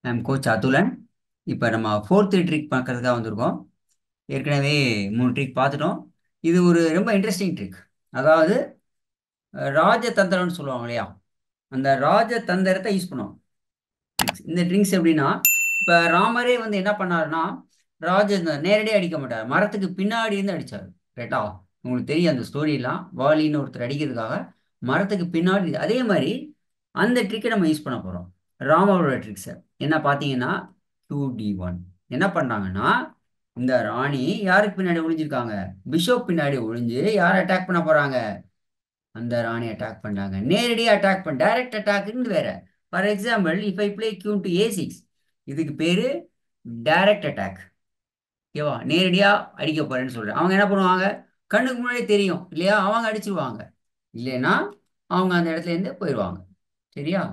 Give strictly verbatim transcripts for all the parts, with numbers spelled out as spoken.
I'm coach அதுலன். இப்போ நம்ம fourth trick பார்க்கறதுக்காக வந்திருக்கோம். ஏற்கனவே மூணு ட்ரிக் பார்த்துட்டோம். இது ஒரு ரொம்ப இன்ட்ரெஸ்டிங் ட்ரிக். அதாவது அஹ், ராஜதந்திரம்னு சொல்லுவாங்க இல்லையா? அந்த ராஜதந்திரத்தை யூஸ் பண்ணுவோம். ட்ரிக்ஸ் இந்த ட்ரிக்ஸ் எப்படின்னா, இப்போ ராமரே வந்து என்ன பண்ணாருன்னா, ராஜதந்திரம் நேரடியாக அடிக்க மாட்டார், மரத்துக்கு பின்னாடி இருந்து அடிச்சார். ரைட்டா? உங்களுக்கு தெரியும் அந்த ஸ்டோரிலாம். வாலின்னு ஒருத்தர் அடிக்கிறதுக்காக மரத்துக்கு பின்னாடி. அதே மாதிரி அந்த ட்ரிக்கை நம்ம யூஸ் பண்ண போகிறோம். ராமரோட ட்ரிக்ஸை என்ன பார்த்தீங்கன்னா, டூ டி ஒன் என்ன பண்ணுறாங்கன்னா, இந்த ராணி யாருக்கு பின்னாடி ஒளிஞ்சிருக்காங்க? பிஷப் பின்னாடி ஒளிஞ்சு யார் அட்டாக் பண்ண போறாங்க? அந்த ராணி அட்டாக் பண்றாங்க. நேரடியாக அட்டாக் பண்ண டைரக்ட் அட்டாக்னு வேற. For example, if I play Q to a six, இதுக்கு பேரு டைரக்ட் அட்டாக். ஓகேவா? நேரடியா அடிக்க போறேன்னு சொல்றேன். அவங்க என்ன பண்ணுவாங்க? கண்ணுக்கு முன்னாடி தெரியும் இல்லையா? அவங்க அடிச்சிருவாங்க. இல்லைன்னா அவங்க அந்த இடத்துல இருந்து போயிடுவாங்க. சரியா?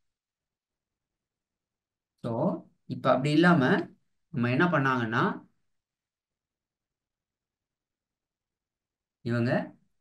ஸோ இப்போ அப்படி இல்லாம நம்ம என்ன பண்ணாங்கன்னா, இவங்க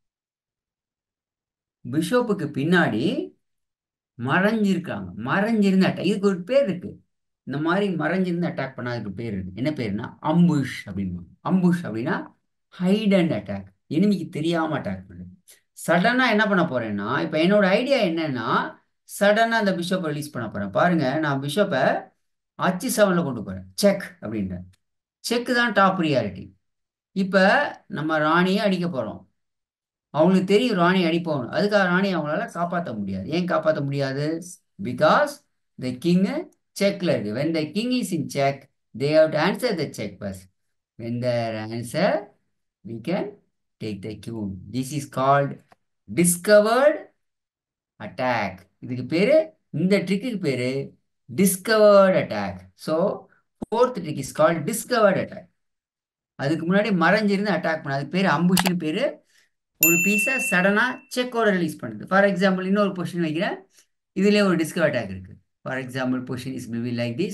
பிஷப்புக்கு பின்னாடி மறைஞ்சிருக்காங்க. மறைஞ்சிருந்து அட்டாக், இதுக்கு ஒரு பேர் இருக்கு. இந்த மாதிரி மறைஞ்சிருந்து அட்டாக் பண்ண அதுக்கு பேர் இருக்கு. என்ன பேருனா அம்புஷ் அப்படின்னு. அம்புஷ் அப்படின்னா ஹைட் அண்ட் அட்டாக். எனிமிக்கு தெரியாம அட்டாக் பண்ணுது. சடனா என்ன பண்ண போறேன்னா, இப்ப என்னோட ஐடியா என்னன்னா, சடனா அந்த பிஷப்பை ரிலீஸ் பண்ண போறேன். பாருங்க, நான் பிஷப்பை அச்சு செவன்ல கொண்டு போறேன். செக் அப்படின்றேன். செக் தான் டாப் ப்ரியாரிட்டி. இப்ப நம்ம ராணியை அடிக்க போறோம். அவங்களுக்கு தெரியும் ராணி அடிப்போம். அதுக்காக ராணி அவங்களால காப்பாற்ற முடியாது. ஏன் காப்பாற்ற முடியாது? பிகாஸ் த கிங் செக்ல இருக்கு. when the king is in check, they have to answer the check first. when they answer, we can take the queen. This is called discovered attack. இதுக்கு பேரு, இந்த ட்ரிக்கு பேரு discovered attack. so fourth trick is called discovered attack. அதுக்கு முன்னாடி மறைஞ்சிருந்து attack பண்ண, அதுக்கு பேரு அம்புஷ்னு பேரு. ஒரு பீஸை சடனா செக்கோட ரிலீஸ் பண்ணுது. ஃபார் எக்ஸாம்பிள், இன்னொரு பொசிஷன் வைக்கிறேன். இதுலயே ஒரு டிஸ்கவர் அட்டாக் இருக்கு. For example, position is maybe like this.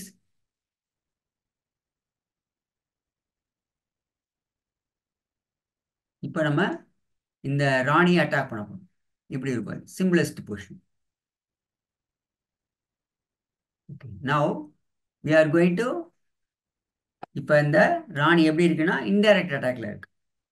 இப்போ நம்ம இந்த ராணியை அட்டாக் பண்ண போறோம். இப்படி இருக்கும் simplest position. Okay, now we are going to. இப்போ இந்த ராணி எப்படி இருக்குன்னா இன்டைரக்ட் அட்டாக்ல இருக்கு.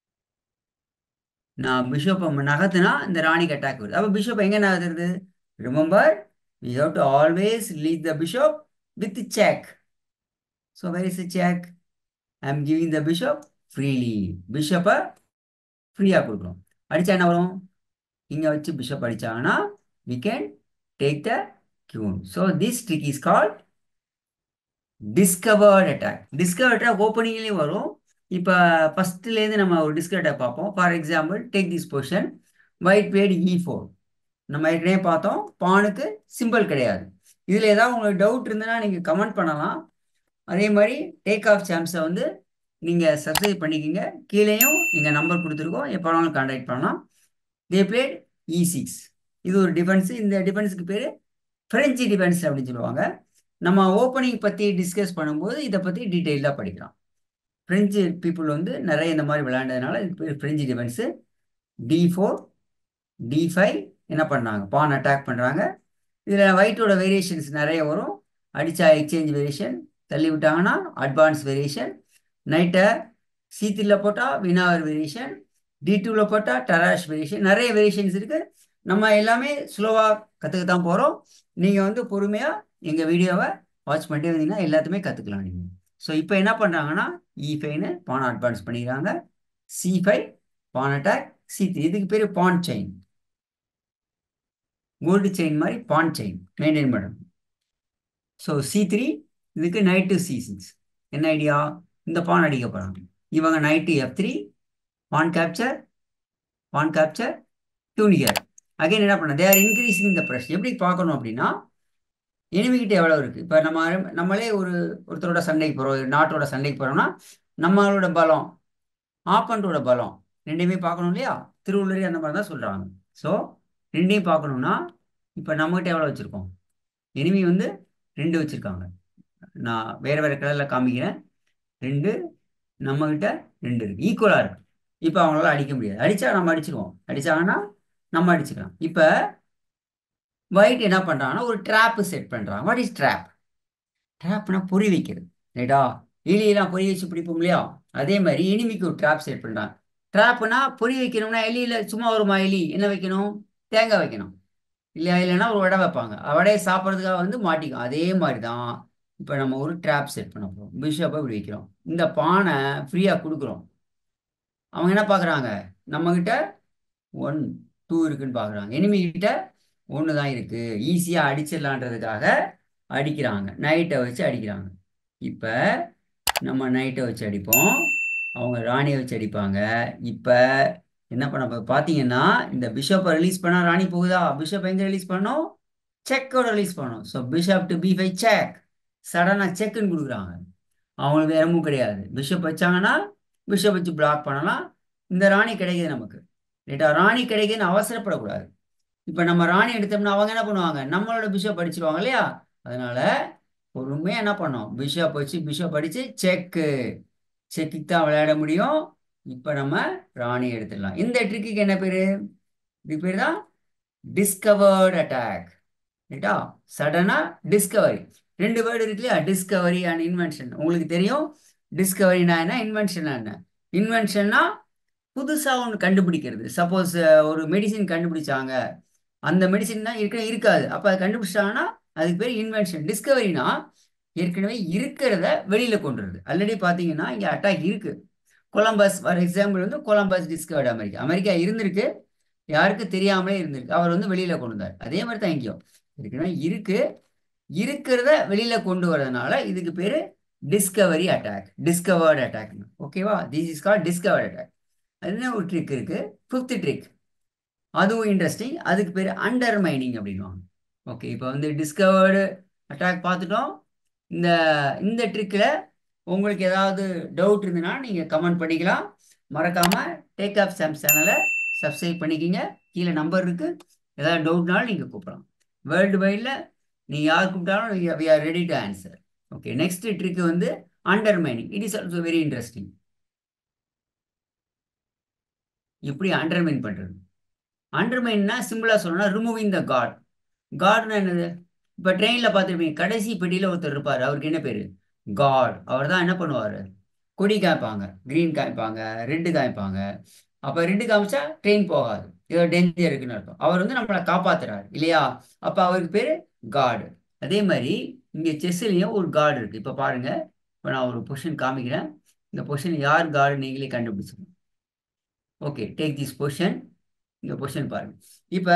நான் பிஷப்பை நகர்த்தினா இந்த ராணிக்கு அட்டாக் வருது. அப்போ பிஷப் எங்க நகர்த்துறது? Remember, we have to always lead the bishop with check. So where is the check? I am giving the bishop freely. பிஷப்பை ஃப்ரீயா கொடுக்குறோம். அடிச்சா என்ன வரும்? இங்க வச்சு பிஷப் அடிச்சாங்கன்னா we can take the queen. So this trick is called discovered attack. discovered attack ஓப்பனிங்லேயும் வரும். இப்போ ஃபர்ஸ்ட்லேருந்து நம்ம ஒரு டிஸ்கவர் அட்டாக் பார்ப்போம். For example, take this position. White played e four. நம்ம ஏற்கனவே பார்த்தோம், பானுக்கு சிம்பிள் கிடையாது. இதில் ஏதாவது உங்களுக்கு டவுட் இருந்ததுன்னா நீங்கள் கமெண்ட் பண்ணலாம். அதே மாதிரி டேக் ஆஃப் சாம்ஸை வந்து நீங்கள் சப்ஸ்கிரைப் பண்ணிக்கிங்க. கீழேயும் எங்கள் நம்பர் கொடுத்துருக்கோம், எப்போ வேணாலும் கான்டாக்ட் பண்ணலாம். They played e six. இது ஒரு டிஃபென்ஸ். இந்த டிஃபென்ஸுக்கு பேர் ஃப்ரெஞ்சு டிஃபென்ஸ் அப்படின்னு சொல்லுவாங்க. நம்ம ஓப்பனிங் பற்றி டிஸ்கஸ் பண்ணும்போது இதை பற்றி டீட்டெயிலாக படிக்கலாம். ஃப்ரெஞ்சு பீப்புள் வந்து நிறைய இந்த மாதிரி விளையாண்டதுனால இதுக்கு பேர் French defence. D four, d five என்ன பண்ணுறாங்க? பான் அட்டாக் பண்ணுறாங்க. இதில் ஒயிட்டோட வேரியேஷன்ஸ் நிறைய வரும். அடித்தா எக்ஸ்சேஞ்ச் வேரியேஷன், தள்ளி விட்டாங்கன்னா அட்வான்ஸ் வேரியேஷன், நைட்டை சி த்ரீல போட்டால் வினாவர் வேரியேஷன், டி டூவில் போட்டால் டராஷ் வேரியேஷன், நிறைய வேரியேஷன்ஸ் இருக்குது. நம்ம எல்லாமே ஸ்லோவாக கற்றுக்க தான் போகிறோம். நீங்கள் வந்து பொறுமையாக எங்கள் வீடியோவை வாட்ச் பண்ணிட்டே வந்தீங்கன்னா எல்லாத்தையுமே கற்றுக்கலாம் நீங்கள். ஸோ இப்போ என்ன பண்ணுறாங்கன்னா, இ ஃபைவ்னு பான் அட்வான்ஸ் பண்ணிக்கிறாங்க. C five pawn attack, c three. இதுக்கு பேர் பான் செயின். கோல்டு செயின் மாதிரி பான் செயின் மெயின்டைன் பண்ணணும். ஸோ சி த்ரீ, இதுக்கு நைட் டு சி சிக்ஸ். என்ன ஐடியா? இந்த பான் அடிக்க போகிறாங்க. இவங்க knight to f three, pawn capture, pawn capture, டூனிகர். அகைன் என்ன பண்ண, they are increasing the pressure. எப்படி பார்க்கணும் அப்படின்னா, எனிமிகிட்ட எவ்வளோ இருக்குது. இப்போ நம்ம நம்மளே ஒரு ஒருத்தரோட சண்டைக்கு போகிறோம், நாட்டோட சண்டைக்கு போகிறோம்னா நம்மளோட பலம், ஆப்பண்டோட பலம் ரெண்டையுமே பார்க்கணும் இல்லையா? திருவள்ளுவர் அந்த மாதிரி தான் சொல்கிறாங்க. ஸோ ரெண்டையும் பார்க்கணும்னா இப்போ நம்மகிட்ட எவ்வளோ வச்சுருக்கோம்? எனிமி வந்து ரெண்டு வச்சுருக்காங்க. நான் வேறு வேறு கலரில் காமிக்கிறேன். ரெண்டு, நம்மகிட்ட ரெண்டு இருக்குது, ஈக்குவலாக இருக்குது. இப்போ அவங்களால அடிக்க முடியாது. அடித்தா நம்ம அடிச்சிருவோம், அடித்தாங்கன்னா நம்ம அடிச்சுக்கலாம். இப்போ ஒயிட் என்ன பண்ணுறாங்கன்னா ஒரு ட்ராப்பு செட் பண்ணுறாங்க. What is trap? ட்ராப்னா பொறி வைக்கிறது. ரைட்டா? எலியெல்லாம் பொறி வச்சு பிடிப்போம் இல்லையா? அதே மாதிரி எனிமிக்கு ஒரு ட்ராப் செட் பண்றாங்க. ட்ராப்னா பொறி வைக்கணும்னா எலியில சும்மா வருமா எலி? என்ன வைக்கணும்? தேங்காய் வைக்கணும். இல்லையா? இல்லைன்னா ஒரு வடை வைப்பாங்க. வடையை சாப்பிட்றதுக்காக வந்து மாட்டிக்கும். அதே மாதிரி தான் இப்போ நம்ம ஒரு ட்ராப் செட் பண்ண போகிறோம். பிஷப்பை இப்படி வைக்கிறோம். இந்த பானை ஃப்ரீயாக கொடுக்குறோம். அவங்க என்ன பார்க்குறாங்க? நம்மக்கிட்ட ஒன் டூ இருக்குன்னு பார்க்குறாங்க. எனிமி கிட்ட ஒன்று தான் இருக்கு, ஈஸியாக அடிச்சிடலான்றதுக்காக அடிக்கிறாங்க. நைட்டை வச்சு அடிக்கிறாங்க. இப்போ நம்ம நைட்டை வச்சு அடிப்போம், அவங்க ராணியை வச்சு அடிப்பாங்க. இப்போ என்ன பண்ண போ- பார்த்தீங்கன்னா இந்த பிஷப்பை ரிலீஸ் பண்ணால் ராணி போகுதா? பிஷப் எங்கே ரிலீஸ் பண்ணோம்? செக்கோட ரிலீஸ் பண்ணோம். So bishop to b five check. சடனாக செக்குன்னு கொடுக்குறாங்க. அவங்களுக்கு வேற எதுவும் கிடையாது. பிஷப் வச்சாங்கன்னா பிஷப் வச்சு பிளாக் பண்ணலாம். இந்த ராணி கிடைக்குது நமக்கு. ரைட்டா? ராணி கிடைக்குதுன்னு அவசரப்படக்கூடாது. இப்ப நம்ம ராணி எடுத்தோம்னா அவங்க என்ன பண்ணுவாங்க? நம்மளோட பிஷப் அடிச்சிருவாங்க இல்லையா? அதனால பொறுமையா என்ன பண்ணோம்? பிஷப் வச்சு பிஷப் அடிச்சு செக்கு. செக்குக்கு தான் விளையாட முடியும். இப்ப நம்ம ராணி எடுத்துடலாம். இந்த ட்ரிக்கு என்ன பேரு? இது பேர் தான் டிஸ்கவர்ட் அட்டாக். ரைட்டா? சடனா டிஸ்கவரி. ரெண்டு வேர்டு இருக்கு இல்லையா? Discovery and invention. உங்களுக்கு தெரியும் டிஸ்கவரினா என்ன, இன்வென்ஷனா என்ன? இன்வென்ஷன்னா புதுசா ஒன்று கண்டுபிடிக்கிறது. சப்போஸ் ஒரு மெடிசின் கண்டுபிடிச்சாங்க, அந்த மெடிசின் தான் ஏற்கனவே இருக்காது, அப்ப அதை கண்டுபிடிச்சிட்டாங்கன்னா அதுக்கு பேர் இன்வென்ஷன். டிஸ்கவரினா ஏற்கனவே இருக்கிறத வெளியில கொண்டு வருது. ஆல்ரெடி பாத்தீங்கன்னா இங்க அட்டாக் இருக்கு. கொலம்பஸ் ஃபார் எக்ஸாம்பிள் வந்து கொலம்பஸ் டிஸ்கவர்ட் அமெரிக்கா. அமெரிக்கா இருந்திருக்கு, யாருக்கு தெரியாமலே இருந்திருக்கு, அவர் வந்து வெளியில கொண்டு வந்தார். அதே மாதிரி தான் இங்கேயும் ஏற்கனவே இருக்கு, இருக்கிறத வெளியில கொண்டு வரதுனால இதுக்கு பேரு டிஸ்கவரி அட்டாக், டிஸ்கவர்ட் அட்டாக். ஓகேவா? This is called discovered attack. அது ஒரு ட்ரிக் இருக்கு. ஃபிஃப்த் ட்ரிக், அதுவும் இன்ட்ரெஸ்டிங். அதுக்கு பேர் அண்டர்மைனிங் அப்படின்வாங்க. ஓகே, இப்போ வந்து டிஸ்கவர்டு அட்டாக் பார்த்துட்டோம். இந்த இந்த ட்ரிக்கில் உங்களுக்கு ஏதாவது டவுட் இருந்ததுன்னா நீங்கள் கமெண்ட் பண்ணிக்கலாம். மறக்காம டேக் ஆஃப் சாம் சேனலை சப்ஸ்கிரைப் பண்ணிக்கிங்க. கீழே நம்பர் இருக்கு, ஏதாவது டவுட்னாலும் நீங்கள் கூப்பிடலாம். வேர்ல்டு வைடில் நீங்கள் யார் கூப்பிட்டாலும் we are ready to answer. Okay, next trick வந்து undermining. It is also very interesting. எப்படி அண்டர்மைன் பண்ணுறது? அண்டர்மைன்னா சிம்பிளா சொல்லணும்னா ரிமூவிங் த காட். காட்னா என்னது? இப்ப ட்ரெயின்ல பார்த்துருப்பீங்க, கடைசி பெட்டியில ஒருத்தர் இருப்பாரு, அவருக்கு என்ன பேரு? காட். அவர் தான் என்ன பண்ணுவாரு? கொடி காய்ப்பாங்க, கிரீன் காய்ப்பாங்க, ரெட்டு காய்ப்பாங்க. அப்ப ரெட்டு காமிச்சா ட்ரெயின் போகாது, ஏதோ டேஞ்சர் இருக்குன்னு அர்த்தம். அவர் வந்து நம்மளை காப்பாத்துறாரு இல்லையா? அப்ப அவருக்கு பேரு காடு. அதே மாதிரி இங்க செஸ்லயும் ஒரு காடு இருக்கு. இப்ப பாருங்க, இப்ப நான் ஒரு பொசிஷன் காமிக்கிறேன். இந்த பொசிஷன் யார் காடு நீங்களே கண்டுபிடிச்சுக்கணும். Okay, take this position. இந்த பொசிஷன் பாருங்க. இப்ப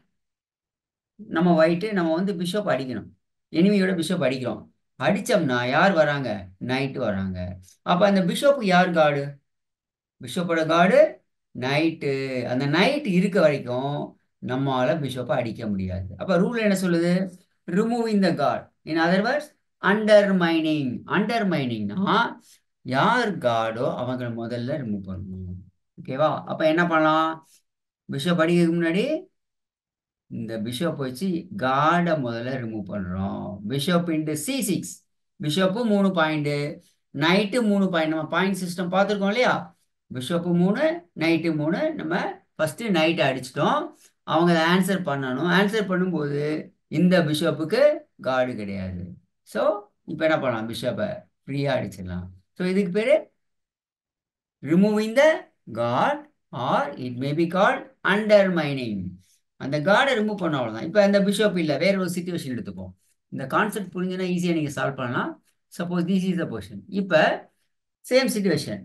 நம்ம ஒயிட்டு நம்ம வந்து பிஷப் அடிக்கணும். எனிமியோட பிஷப் அடிக்கிறோம். அடிச்சோம்னா யார் வராங்க? நைட்டு வராங்க. அப்ப அந்த பிஷப் யார் காடு? பிஷப்போட காடு நைட்டு. அந்த நைட் இருக்க வரைக்கும் நம்மால பிஷப்பை அடிக்க முடியாது. அப்ப ரூல் என்ன சொல்லுது? Removing the guard. In other words undermining. அண்டர்மைனிங்னா யார் காடோ அவங்க முதல்ல ரிமூவ் பண்ணணும். ஓகேவா? அப்ப என்ன பண்ணலாம்? பிஷப் அடிக்கிறதுக்கு முன்னாடி இந்த பிஷப் வச்சு கார்டை முதல்ல ரிமூவ் பண்றோம். Bishop into c six. Bishop மூணு பாயிண்ட், நைட்டு மூணு பாயிண்ட். நம்ம பாயிண்ட் சிஸ்டம் பார்த்துருக்கோம் இல்லையா? பிஷப்பு மூணு, நைட்டு மூணு. நம்ம ஃபர்ஸ்ட் நைட்டை அடிச்சிட்டோம். அவங்க அதை ஆன்சர் பண்ணணும். ஆன்சர் பண்ணும்போது இந்த பிஷப்புக்கு கார்டு கிடையாது. ஸோ இப்போ என்ன பண்ணலாம்? பிஷப்பை ஃப்ரீயா அடிச்சிடலாம். ஸோ இதுக்கு பேரு removing the guard, or it may be called undermining. அந்த கார்டை ரிமூவ் பண்ண அவ்வளோதான். இப்போ அந்த பிஷப் இல்லை, வேற ஒரு சுச்சுவேஷன் எடுத்துப்போம். இந்த கான்செப்ட் புரிஞ்சுன்னா ஈஸியாக நீங்கள் சால்வ் பண்ணலாம். Suppose this is the position. இப்போ same situation,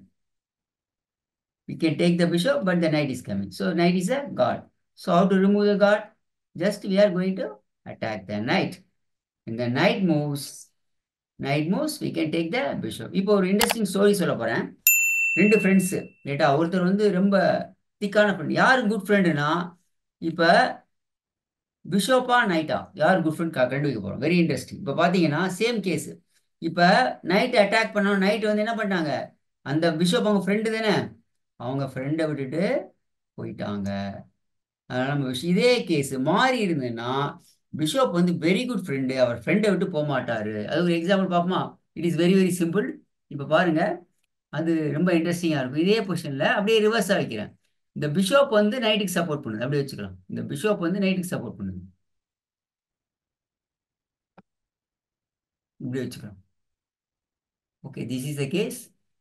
we can take the bishop but the knight is coming, so knight is a guard. So how to remove the guard? Just we are going to attack the knight. When the knight moves, knight moves, we can take the bishop. இப்போ ஒரு interesting story சொல்ல போறேன். ரெண்டு friends ரைட்டா? ஒருத்தர் வந்து ரொம்ப திக்கான ஃப்ரெண்ட். யார் குட் ஃப்ரெண்டுனா, இப்போ பிஷோப்பா நைட்டா யார் குட் ஃப்ரெண்ட் கண்டுபிடிக்க போகிறோம். Very interesting. இப்போ பார்த்தீங்கன்னா சேம் கேஸ். இப்போ நைட் அட்டாக் பண்ணோம். நைட் வந்து என்ன பண்ணாங்க? அந்த பிஷப் அவங்க ஃப்ரெண்டு தானே, அவங்க ஃப்ரெண்டை விட்டுட்டு போயிட்டாங்க. அதனால நம்ம விஷயம் இதே கேஸ் மாறி இருந்ததுன்னா பிஷப் வந்து வெரி குட் ஃப்ரெண்டு, அவர் ஃப்ரெண்டை விட்டு போக மாட்டாரு. அது ஒரு எக்ஸாம்பிள் பார்ப்போமா? It is very very simple. இப்போ பாருங்க, அது ரொம்ப இன்ட்ரெஸ்டிங்காக இருக்கும். இதே பொசிஷனில் அப்படியே ரிவர்ஸாக வைக்கிறேன். இந்த பிஷப் வந்து நைட்டுக்கு சப்போர்ட் பண்ணுது, அப்படியே வச்சுக்கலாம். இந்த பிஷப் வந்து நைட்டுக்கு சப்போர்ட் பண்ணுது. இப்படி வச்சுக்கிறோம். Okay, this is the case.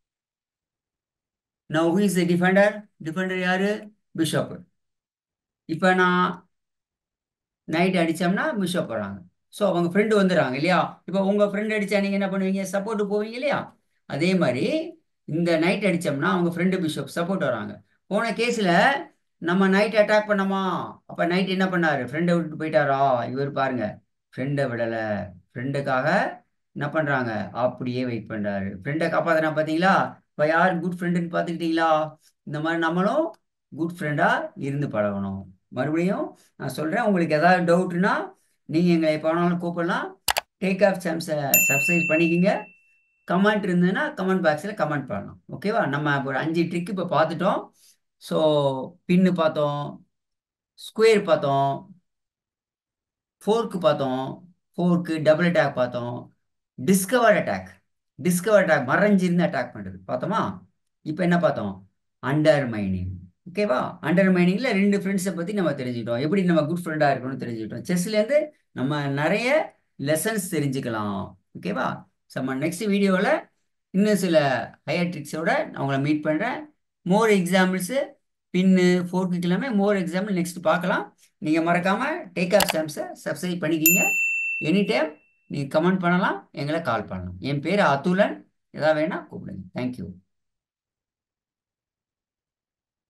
Now who is the defender? Defender யாரு? பிஷப். இப்போ நான் நைட் அடித்தோம்னா பிஷப் வராங்க. ஸோ அவங்க ஃப்ரெண்டு வந்துடுறாங்க இல்லையா? இப்போ உங்கள் ஃப்ரெண்டு அடித்தா நீங்கள் என்ன பண்ணுவீங்க? சப்போர்ட்டு போவீங்க இல்லையா? அதே மாதிரி இந்த நைட் அடித்தோம்னா அவங்க ஃப்ரெண்டு பிஷப் சப்போர்ட் வராங்க. போன கேஸில் நம்ம நைட் அட்டாக் பண்ணோமா? அப்போ நைட் என்ன பண்ணாரு? ஃப்ரெண்டை விட்டுட்டு போயிட்டாரா? இவர் பாருங்க, ஃப்ரெண்டை விடலை. ஃப்ரெண்டுக்காக என்ன பண்ணுறாங்க? அப்படியே வெயிட் பண்ணுறாரு. ஃப்ரெண்டை காப்பாத்துனா பார்த்தீங்களா? இப்போ யார் குட் ஃப்ரெண்டுன்னு பார்த்துக்கிட்டீங்களா? இந்த மாதிரி நம்மளும் குட் ஃப்ரெண்டாக இருந்து பழகணும். மறுபடியும் நான் சொல்கிறேன், உங்களுக்கு ஏதாவது டவுட்னா நீங்கள் எங்களை எப்போ வேணாலும் கூப்பிடலாம். டேக் ஆஃப் சாம்ஸை சப்ஸ்கிரைப் பண்ணிக்கிங்க. கமெண்ட் இருந்ததுன்னா கமெண்ட் பாக்ஸில் கமெண்ட் பண்ணலாம். ஓகேவா? நம்ம இப்போ ஒரு அஞ்சு ட்ரிக் இப்போ பார்த்துட்டோம். ஸோ பின்னு பார்த்தோம், ஸ்கொயர் பார்த்தோம், ஃபோர்க்கு பார்த்தோம், ஃபோர்க்கு டபுள் அட்டாக் பார்த்தோம், டிஸ்கவர் அட்டாக். டிஸ்கவர் அட்டாக் மறைஞ்சிருந்து அட்டாக் பண்ணுறது பார்த்தோமா? இப்போ என்ன பார்த்தோம்? Undermining. ஓகேவா? அண்டர் மைனிங்கில் ரெண்டு ஃப்ரெண்ட்ஸை பற்றி நம்ம தெரிஞ்சுக்கிட்டோம். எப்படி நம்ம குட் ஃப்ரெண்டாக இருக்கணும்னு தெரிஞ்சுக்கிட்டோம். செஸ்லேருந்து நம்ம நிறைய லெசன்ஸ் தெரிஞ்சுக்கலாம். ஓகேவா? ஸோ நம்ம நெக்ஸ்ட் வீடியோவில் இன்னும் சில ஹையர் ட்ரிக்ஸோட நான் உங்களை மீட் பண்ணுறேன். மோர் எக்ஸாம்பிள்ஸு பின்னு ஃபோர்க்கு எல்லாமே மோர் எக்ஸாம்பிள் நெக்ஸ்ட் பார்க்கலாம். நீங்கள் மறக்காமல் டேக் ஆஃப் சாம்ஸை சப்ஸ்கிரைப் பண்ணிக்கிங்க. எனி டைம் நீங்கள் கமெண்ட் பண்ணலாம், எங்களை கால் பண்ணலாம். என் பேர் அதுலன். எதாவது வேணால் கூப்பிடுங்க. தேங்க்யூ.